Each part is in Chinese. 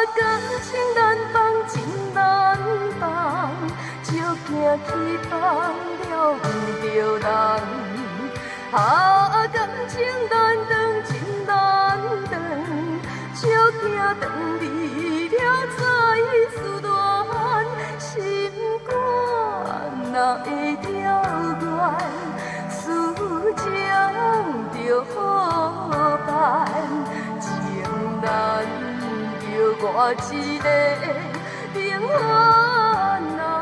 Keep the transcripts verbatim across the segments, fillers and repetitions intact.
感情难放，真难放，照行去放了不着人。啊，感情难断，真难断，照行断离了再思恋，心肝哪会了缘？思情着好办，情难着我一个平凡人。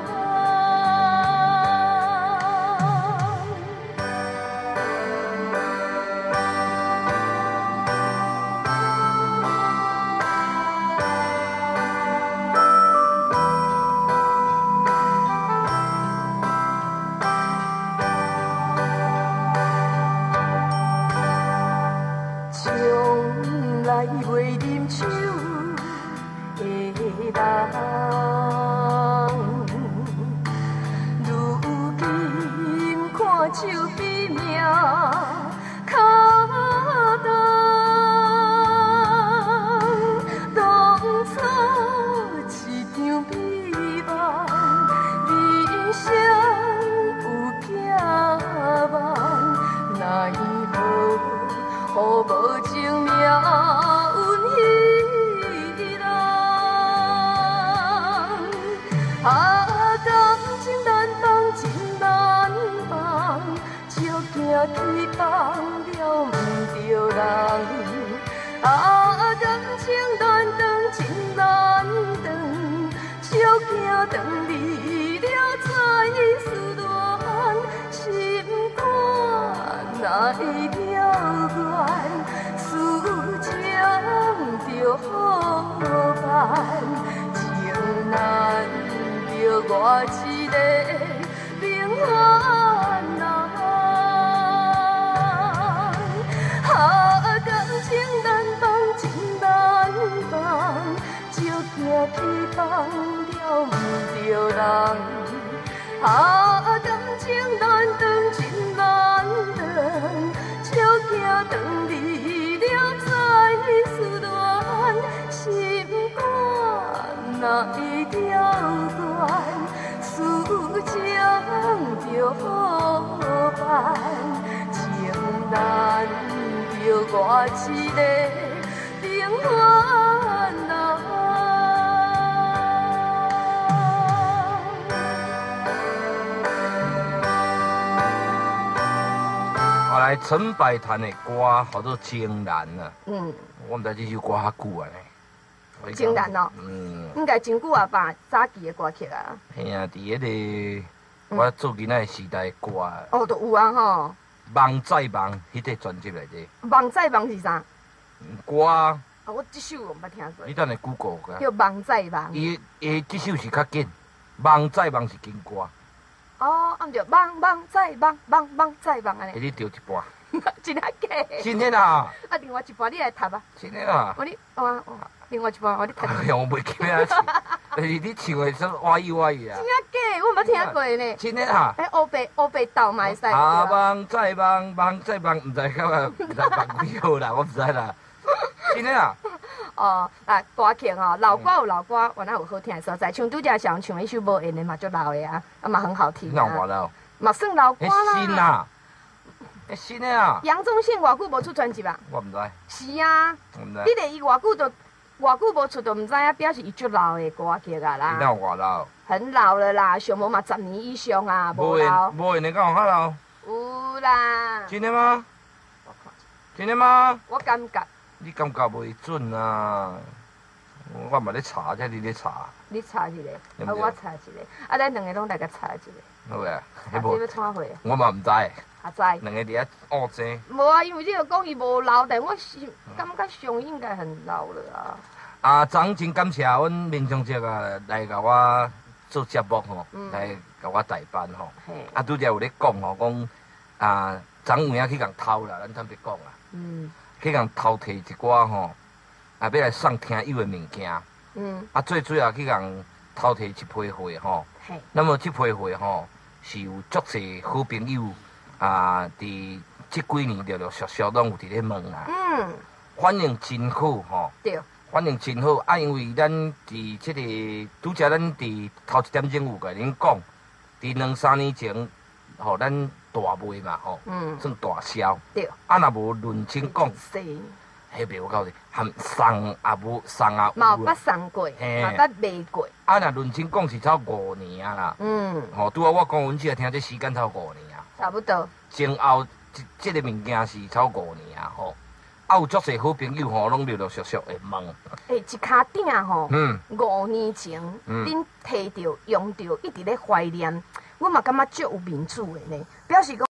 从来袂啉酒的人，如今看酒比命较重。当初一场美梦，人生有惊梦，奈何？互无情命运彼人，啊，感情难放，真难放，照行去放了不着人。啊，感情难断，真难断，照行断离了再思恋，心肝哪会了缘？思情着好办，情难着我一个平凡人。啊，感情难放，真难放，照行去放了不着人。啊，感情难断，真难断，照行断离了再思恋，心肝哪会了缘？思情着好办，情难着我一个平凡人。 后来陈百潭的歌叫做《情难》啊。 嗯， 我毋知这首歌较久啊呢。 情难哦。 嗯。 应该真久啊吧，早期的歌曲啊。 嘿啊，伫迄个我做囡仔的时代的歌啊。 哦，都有啊吼。 梦再梦，迄个专辑内底。 梦再梦是啥？ 歌。啊， 我这首我捌听过。 你等下 Google 个。 叫梦再梦。 伊伊这首是较紧，梦再梦是紧歌。 哦，啊，毋着梦梦再梦梦梦再梦安尼。 你着一半。 真啊假？ 真的啦。 啊，另外一半你来读啊。 真的啦。 我你哦哦，另外一半我你读。 哎呀，我袂记啊，但是你唱的说歪意歪意啊。 真啊假？我捌听过呢。 真的哈。 哎，黑白黑白豆嘛会使。 啊，梦再梦梦再梦，毋知到啊，毋知梦几好啦，我毋知啦。真的啊。 哦，啊，歌曲吼，老歌有老歌，原来有好听的所在，像拄则上唱迄首无缘的嘛，足老的啊，啊嘛很好听啊。 那我老。 嘛算老歌啦。 新啊。诶，新的啊！ 杨宗宪偌久无出专辑啊？ 我毋知。 是啊， 我毋知。 你连伊偌久都偌久无出，都毋知影，表示伊足老的歌曲啊啦。 伊哪有偌老？ 很老了啦，上无嘛十年以上啊，无老。 无无缘的敢有较老？ 有啦。 真的吗？真的吗？ 我感觉。 你感觉袂准啊！我嘛咧查，这你咧查。 你查一个，啊，我查一个，啊，咱两个拢来甲查一个。 好啊， 迄无。要创会？ 我嘛毋知。 啊知。 两个伫遐恶争。 无啊，因为你著讲伊无老，但我是感觉上应该很老了啊。 反正真好啊，因为咱伫即、这个拄则咱伫头一点钟有甲恁讲，伫两三年前，吼、咱大卖嘛，吼、 嗯， 算大销。 对。 啊，若无论清讲， 是。 迄袂有够哩，含送也无送也有。 嘛有捌送过，嘛捌卖过。 啊，若论清讲是超五年啊啦。嗯。吼，拄好我讲阮姐听这时间超五年啊。 差不多。前后即即个物件是超五年啊，吼。啊，有足侪好朋友吼，拢陆陆续续会问。 诶，一卡鼎吼， 嗯， 五年前恁摕着用着，一直咧怀念，我嘛感觉足有面子的呢，表示讲。